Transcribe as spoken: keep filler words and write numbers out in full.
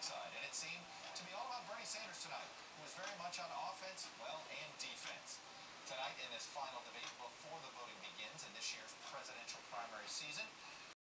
side, and it seemed to be all about Bernie Sanders tonight, who was very much on offense, well, and defense.